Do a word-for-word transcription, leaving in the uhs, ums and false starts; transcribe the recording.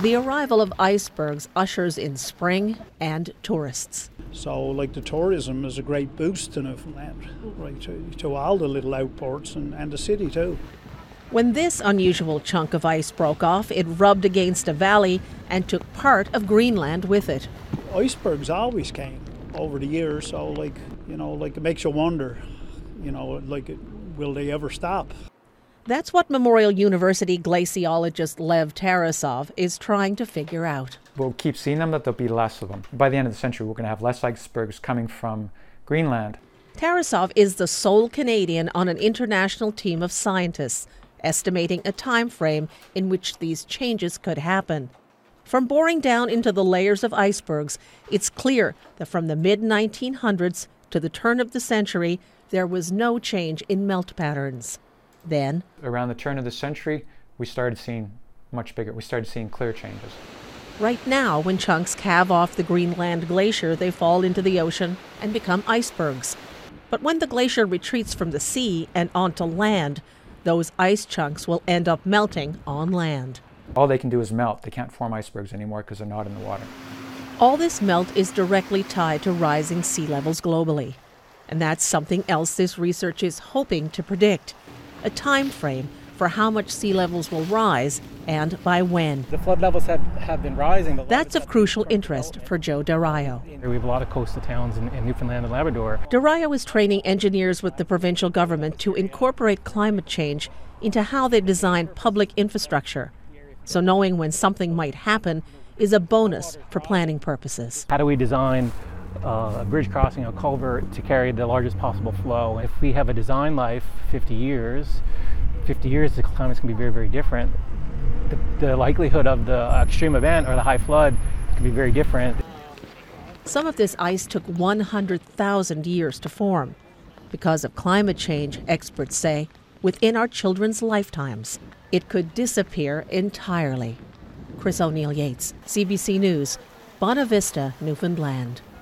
The arrival of icebergs ushers in spring and tourists. So, like, the tourism is a great boost to Newfoundland, right, to, to all the little outports and, and the city too. When this unusual chunk of ice broke off, it rubbed against a valley and took part of Greenland with it. Icebergs always came over the years, so, like, you know, like, it makes you wonder, you know, like, will they ever stop? That's what Memorial University glaciologist Lev Tarasov is trying to figure out. We'll keep seeing them, but there'll be less of them. By the end of the century, we're going to have less icebergs coming from Greenland. Tarasov is the sole Canadian on an international team of scientists, estimating a time frame in which these changes could happen. From boring down into the layers of icebergs, it's clear that from the mid nineteen hundreds to the turn of the century, there was no change in melt patterns. Then, around the turn of the century, we started seeing much bigger, we started seeing clear changes. Right now, when chunks calve off the Greenland glacier, they fall into the ocean and become icebergs. But when the glacier retreats from the sea and onto land, those ice chunks will end up melting on land. All they can do is melt. They can't form icebergs anymore because they're not in the water. All this melt is directly tied to rising sea levels globally. And that's something else this research is hoping to predict. A time frame for how much sea levels will rise and by when. The flood levels have, have been rising. But That's of crucial interest for Joe Darayo. We have a lot of coastal towns in, in Newfoundland and Labrador. Darayo is training engineers with the provincial government to incorporate climate change into how they design public infrastructure. So knowing when something might happen is a bonus for planning purposes. How do we design uh, a bridge crossing, a culvert to carry the largest possible flow? If we have a design life fifty years, fifty years the climate's going to be very, very different. The, the likelihood of the extreme event or the high flood can be very different. Some of this ice took one hundred thousand years to form. Because of climate change, experts say, within our children's lifetimes, it could disappear entirely. Chris O'Neill Yates, C B C News, Bonavista, Newfoundland.